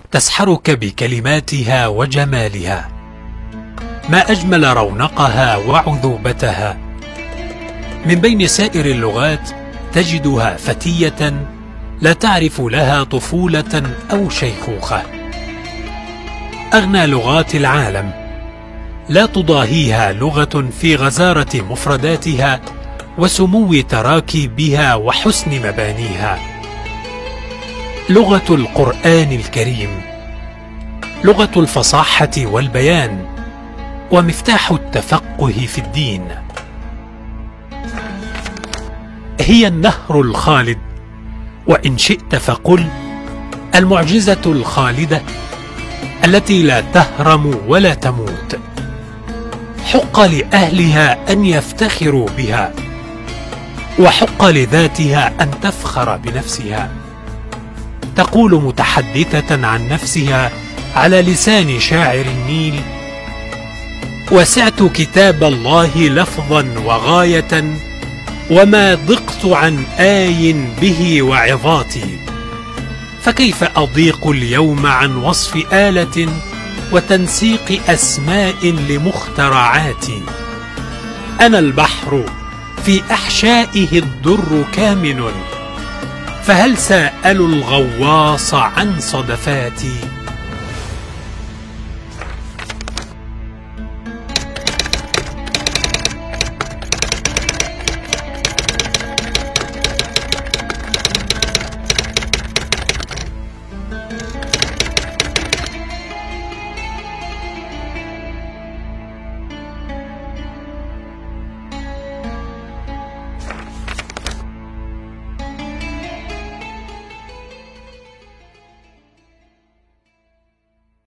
تسحرك بكلماتها وجمالها. ما أجمل رونقها وعذوبتها. من بين سائر اللغات تجدها فتية لا تعرف لها طفولة أو شيخوخة. أغنى لغات العالم، لا تضاهيها لغة في غزارة مفرداتها وسمو تراكيبها وحسن مبانيها. لغة القرآن الكريم، لغة الفصاحة والبيان، ومفتاح التفقه في الدين. هي النهر الخالد، وإن شئت فقل المعجزة الخالدة التي لا تهرم ولا تموت. حق لأهلها أن يفتخروا بها، وحق لذاتها أن تفخر بنفسها. تقول متحدثة عن نفسها على لسان شاعر النيل: وسعت كتاب الله لفظا وغاية، وما ضقت عن آي به وعظاتي. فكيف أضيق اليوم عن وصف آلة وتنسيق أسماء لمخترعاتي؟ أنا البحر في أحشائه الدر كامن، فهل سألوا الغواص عن صدفاتي؟